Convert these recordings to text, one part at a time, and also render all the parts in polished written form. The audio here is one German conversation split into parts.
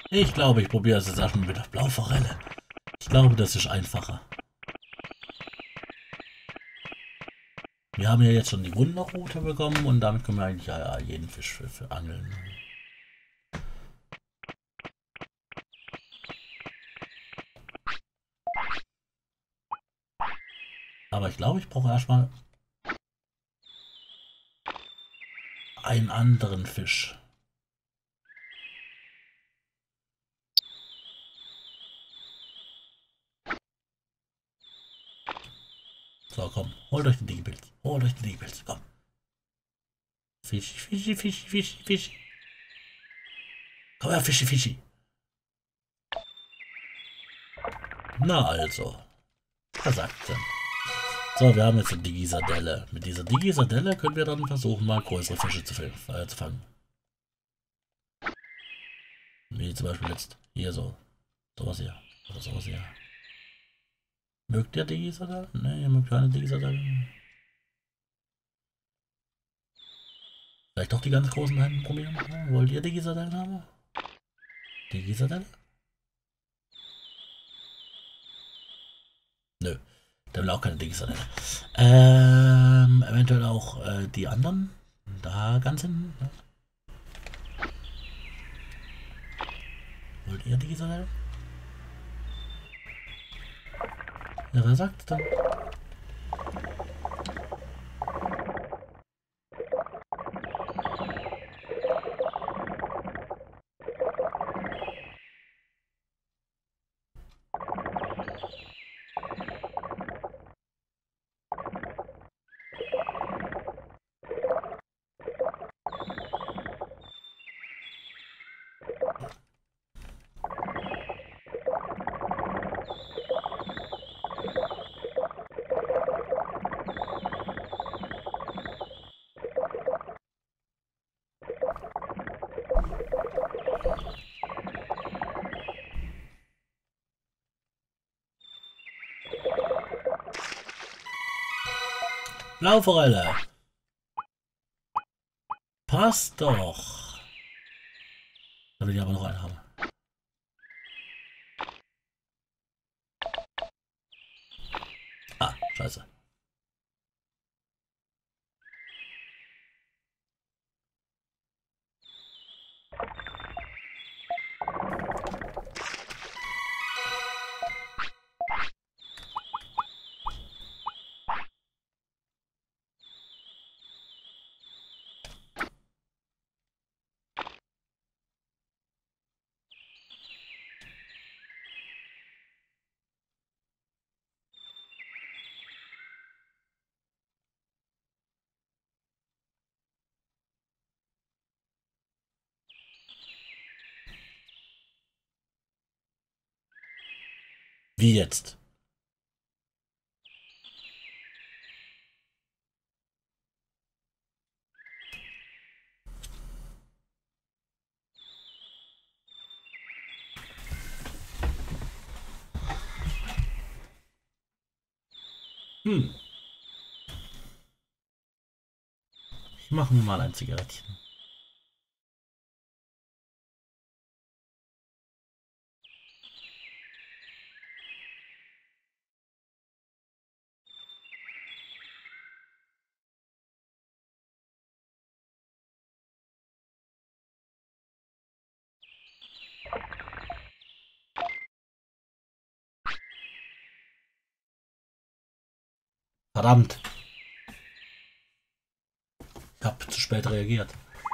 Ich glaube, ich probiere es jetzt erstmal mit der Blauforelle. Ich glaube, das ist einfacher. Wir haben ja jetzt schon die Wunderroute bekommen und damit können wir eigentlich ja jeden Fisch für angeln. Aber ich glaube, ich brauche erstmal einen anderen Fisch. So, komm, holt euch den Digipilz. Holt euch den Digipilz, komm. Fischi, Fischi, Fischi, Fischi, Fischi. Komm her, Fischi, Fischi. Na also, was sagt's denn? So, wir haben jetzt eine Digi-Sardelle. Mit dieser Digi-Sardelle können wir dann versuchen, mal größere Fische zu fangen. Wie zum Beispiel jetzt hier so. Sowas hier. Oder sowas hier. Mögt ihr Digi-Sardellen? Ne, ihr mögt keine Digi-Sardellen. Vielleicht doch die ganz großen Händen probieren? Wollt ihr Digi-Sardellen haben? Digi-Sardelle? Nö. Der will auch keine Digi-Sardelle. Eventuell auch die anderen. Da ganz hinten. Wollt ihr Digi-Sardelle? Ja, wer sagt's dann? Blauforelle! Passt doch! Da will ich aber noch einen haben. Ah, scheiße. Wie jetzt? Hm. Ich mache mir mal ein Zigarettchen. Verdammt. Ich hab zu spät reagiert.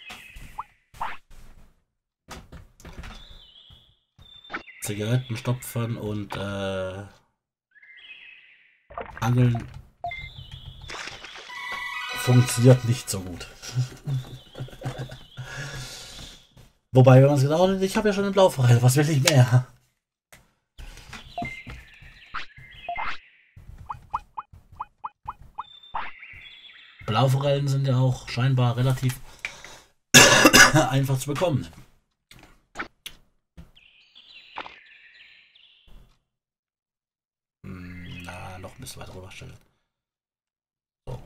Zigaretten stopfen und Angeln funktioniert nicht so gut. Wobei, wenn man es genau nimmt, ich habe ja schon eine Blauforelle, was will ich mehr? Blauforellen sind ja auch scheinbar relativ einfach zu bekommen. Na, noch ein bisschen weiter rüberstellen. So.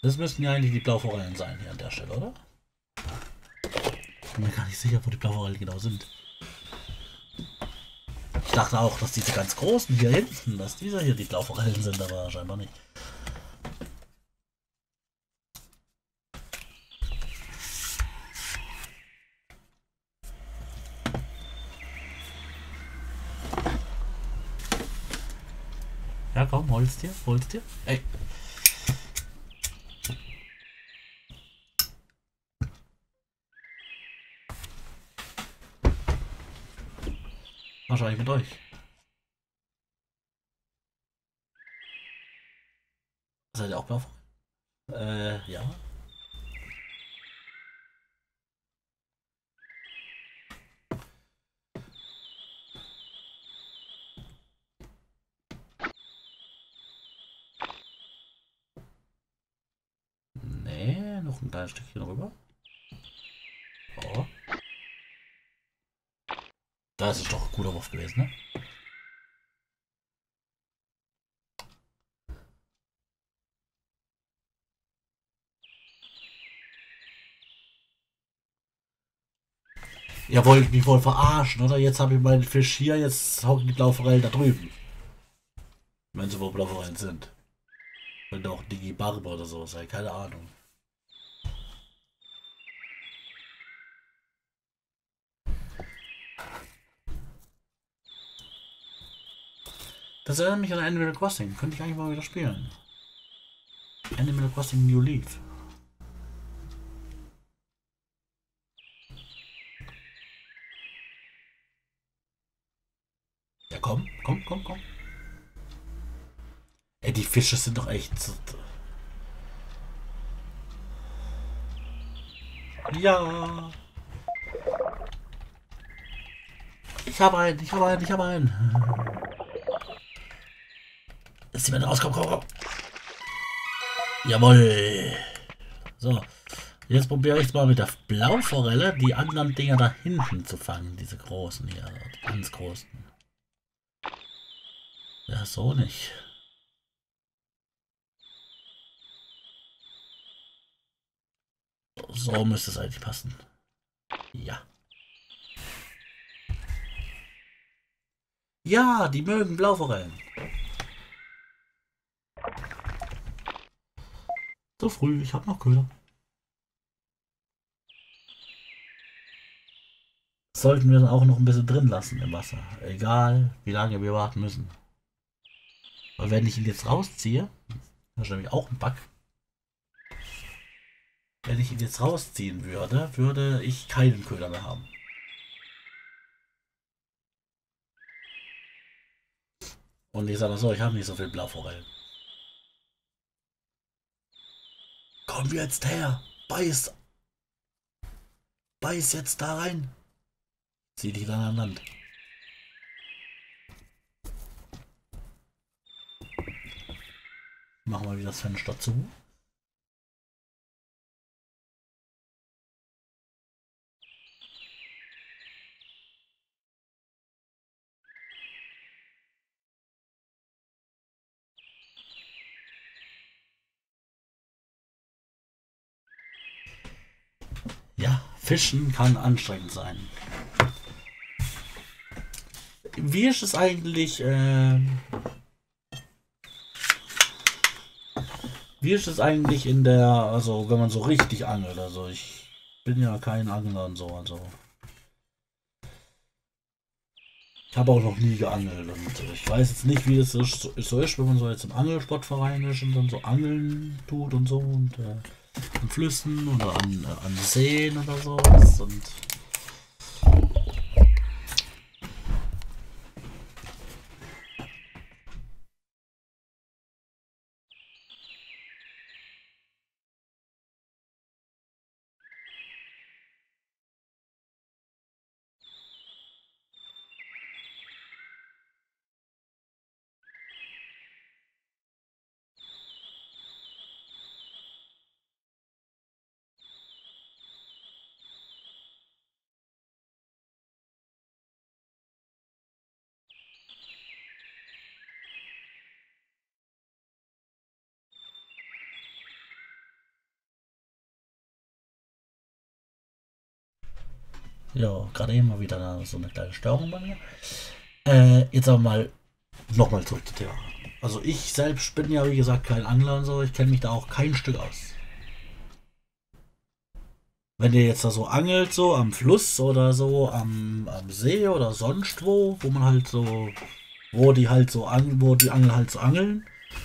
Das müssten ja eigentlich die Blauforellen sein hier an der Stelle, oder? Ich bin mir gar nicht sicher, wo die Blauforellen genau sind. Ich dachte auch, dass diese ganz großen hier hinten, dass diese hier die Blauforellen sind, aber scheinbar nicht. Ja, komm, hol's dir, hol's dir. Ey. Wahrscheinlich mit euch. Seid ihr auch blau? Ja. Nee, noch ein kleines Stückchen rüber. Oh. Das ist doch ein guter Wurf gewesen, ne? Ihr wollt mich wohl verarschen, oder? Jetzt habe ich meinen Fisch hier, jetzt hocken die Blauforellen da drüben. Wenn sie wohl Blauforellen sind. Wenn doch Digi Barbe oder so sei, keine Ahnung. Das erinnert mich an Animal Crossing. Könnte ich eigentlich mal wieder spielen. Animal Crossing New Leaf. Ja, komm, komm, komm, komm. Ey, die Fische sind doch echt. Ja. Ich habe einen, ich habe einen, ich habe einen. Jetzt ziehen wir raus, komm, komm, komm. Jawohl. So. Jetzt probiere ich mal mit der Blauforelle die anderen Dinger da hinten zu fangen. Diese großen hier. Die ganz großen. Ja, so nicht. So müsste es eigentlich passen. Ja. Ja, die mögen Blauforellen. So früh, ich habe noch Köder. Sollten wir dann auch noch ein bisschen drin lassen im Wasser. Egal, wie lange wir warten müssen. Weil wenn ich ihn jetzt rausziehe, das ist nämlich auch ein Bug. Wenn ich ihn jetzt rausziehen würde, würde ich keinen Köder mehr haben. Und ich sage mal so, ich habe nicht so viel Blauforellen. Komm jetzt her! Beiß! Beiß jetzt da rein! Zieh dich dann an Land. Machen wir wieder das Fenster zu. Ja, Fischen kann anstrengend sein. Wie ist es eigentlich, wie ist es eigentlich in der, also wenn man so richtig angelt, also ich bin ja kein Angler und so, also ich habe auch noch nie geangelt und ich weiß jetzt nicht, wie es so ist, wenn man so jetzt im Angelsportverein ist und dann so angeln tut und so und an Flüssen oder an Seen oder sowas und Ja, gerade eben mal wieder so eine kleine Störung bei mir. Jetzt aber mal nochmal zurück zum Thema. Also ich selbst bin ja wie gesagt kein Angler und so, ich kenne mich da auch kein Stück aus. Wenn ihr jetzt da so angelt, so am Fluss oder so am See oder sonst wo man halt so, wo die halt so wo die Angler halt so angeln,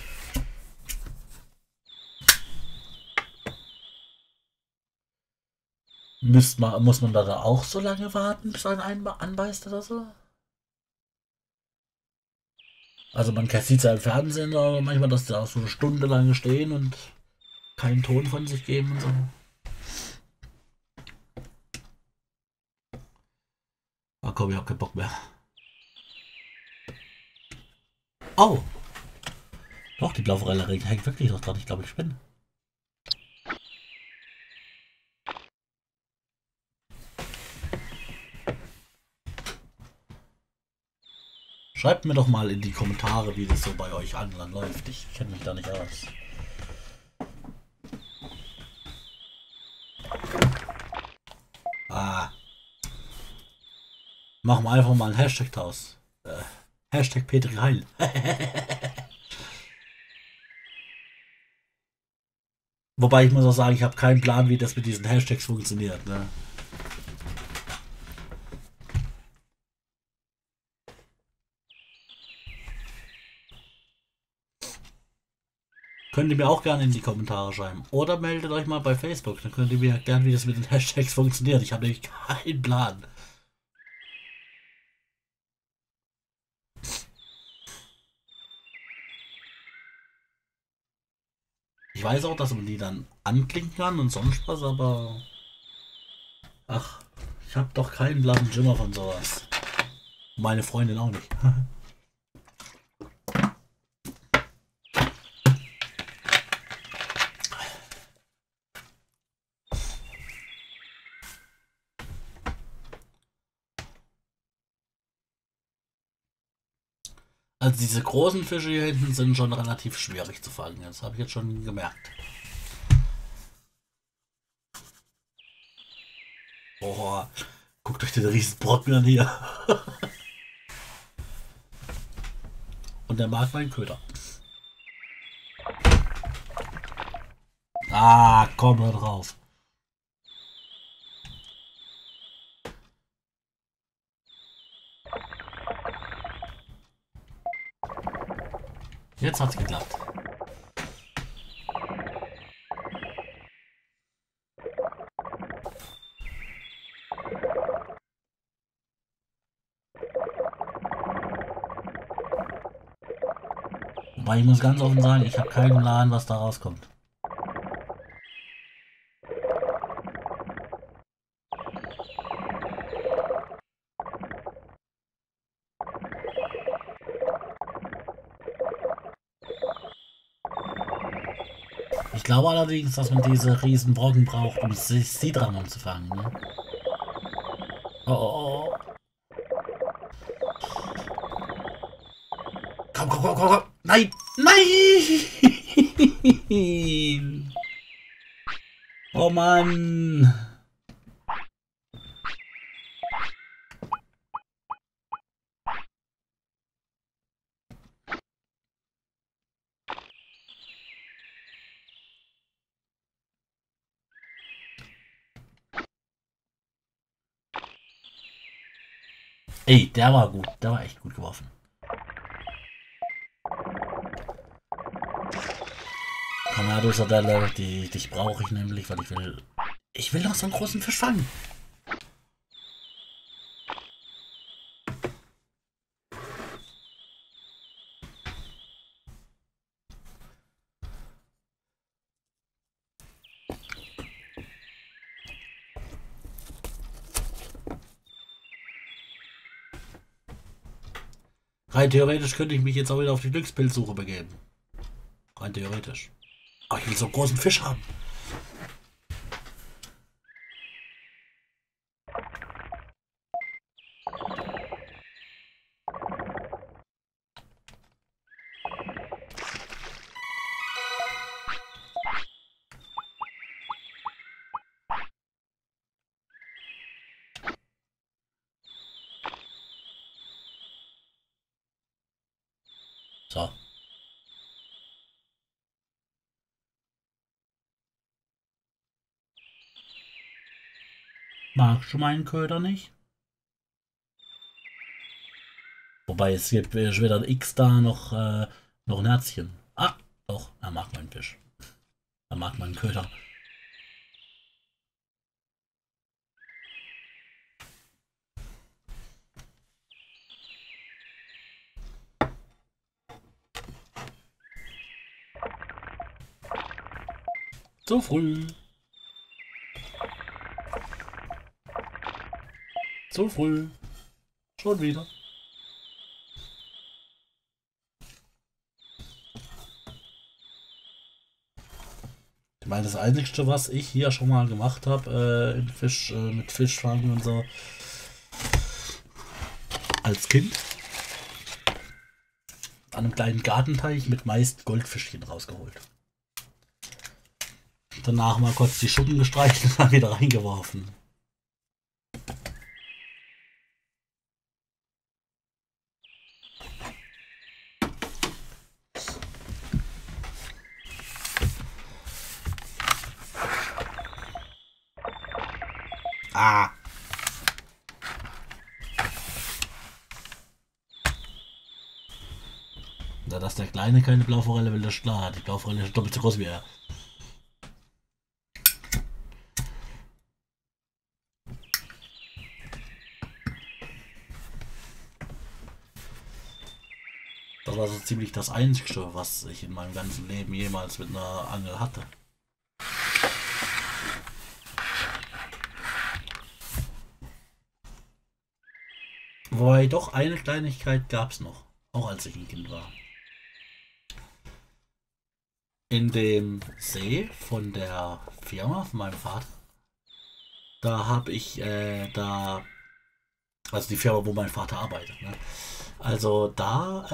muss man da auch so lange warten, bis ein anbeißt oder so? Also man sieht es ja im Fernsehen aber manchmal, dass die auch so eine Stunde lang stehen und keinen Ton von sich geben und so. Ah komm, ich hab keinen Bock mehr. Oh! Doch, die Blauforelle hängt wirklich noch dran. Ich glaube, ich bin. Schreibt mir doch mal in die Kommentare, wie das so bei euch Anglern läuft. Ich kenne mich da nicht aus. Ah. Machen wir einfach mal einen Hashtag draus. Hashtag Petri Heil. Wobei ich muss auch sagen, ich habe keinen Plan, wie das mit diesen Hashtags funktioniert. Ne? Könnt ihr mir auch gerne in die Kommentare schreiben. Oder meldet euch mal bei Facebook. Dann könnt ihr mir erklären, wie das mit den Hashtags funktioniert. Ich habe nämlich keinen Plan. Ich weiß auch, dass man die dann anklicken kann und sonst was, aber... Ach, ich habe doch keinen blassen Schimmer von sowas. Meine Freundin auch nicht. Also diese großen Fische hier hinten sind schon relativ schwierig zu fangen. Das habe ich jetzt schon gemerkt. Boah, guckt euch den riesen Brocken an hier. Und der mag meinen Köder. Ah, komm da drauf. Jetzt hat's geklappt. Wobei ich muss ganz offen sagen, ich habe keinen Plan, was da rauskommt. Ich glaube allerdings, dass man diese riesen Brocken braucht, um sie dran umzufangen. Ne? Oh, oh, oh. Komm, komm, komm, komm, komm. Nein! Nein! Oh Mann! Ey, der war gut. Der war echt gut geworfen. Komm her, du Sardelle. Dich brauche ich nämlich, weil ich will... Ich will noch so einen großen Fisch fangen. Rein theoretisch könnte ich mich jetzt auch wieder auf die Glückspilzsuche begeben. Rein theoretisch. Aber ich will so einen großen Fisch haben. So. Magst du meinen Köder nicht? Wobei es gibt weder ein X da noch ein Herzchen. Ah, doch, er mag meinen Fisch. Er mag meinen Köder. Zu früh. Zu früh. Schon wieder. Ich meine, das Einzige, was ich hier schon mal gemacht habe, mit Fischfangen und so, als Kind, an einem kleinen Gartenteich mit meist Goldfischchen rausgeholt. Danach mal kurz die Schuppen gestreichelt und dann wieder reingeworfen. Ah! Da dass der Kleine keine Blauforelle will, das ist klar. Die Blauforelle ist doppelt so groß wie er. Das war so ziemlich das Einzige, was ich in meinem ganzen Leben jemals mit einer Angel hatte. Wobei doch eine Kleinigkeit gab es noch, auch als ich ein Kind war. In dem See von der Firma von meinem Vater, da habe ich also die Firma, wo mein Vater arbeitet, ne? Also da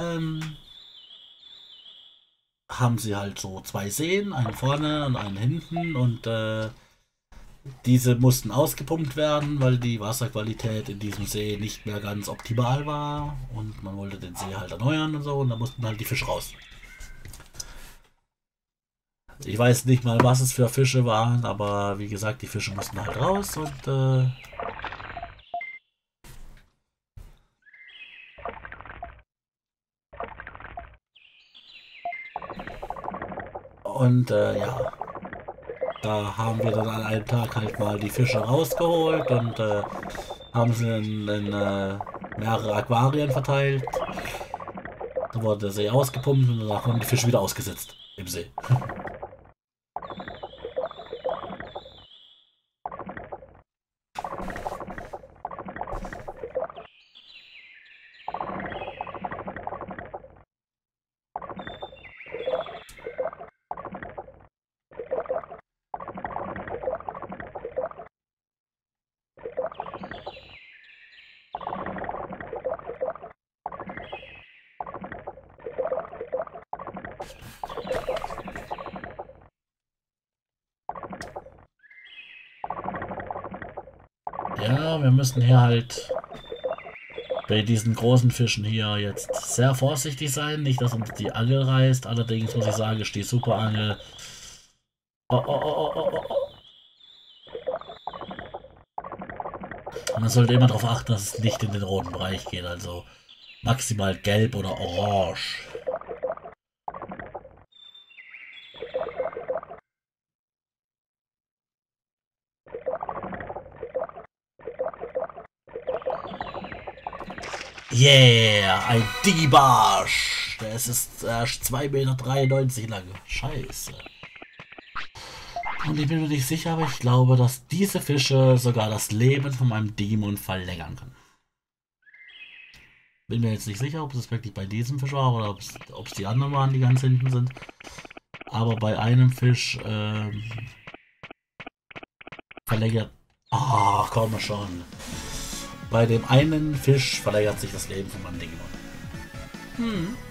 haben sie halt so zwei Seen, einen vorne und einen hinten und diese mussten ausgepumpt werden, weil die Wasserqualität in diesem See nicht mehr ganz optimal war und man wollte den See halt erneuern und so und da mussten halt die Fische raus. Ich weiß nicht mal, was es für Fische waren, aber wie gesagt, die Fische mussten halt raus und ja, da haben wir dann an einem Tag halt mal die Fische rausgeholt und haben sie in mehrere Aquarien verteilt. Dann wurde der See ausgepumpt und danach wurden die Fische wieder ausgesetzt im See. Ja, wir müssen hier halt bei diesen großen Fischen hier jetzt sehr vorsichtig sein. Nicht, dass uns die Angel reißt. Allerdings muss ich sagen, ist die Superangel. Oh, oh, oh, oh, oh, oh. Man sollte immer darauf achten, dass es nicht in den roten Bereich geht. Also maximal gelb oder orange. Yeah, ein Diggy-Barsch. Der ist 2,93 Meter lang. Scheiße. Und ich bin mir nicht sicher, aber ich glaube, dass diese Fische sogar das Leben von meinem Digimon verlängern können. Bin mir jetzt nicht sicher, ob es wirklich bei diesem Fisch war oder ob es die anderen waren, die ganz hinten sind. Aber bei einem Fisch verlängert... Ah, komm schon. Bei dem einen Fisch verlängert sich das Leben von meinem Digimon.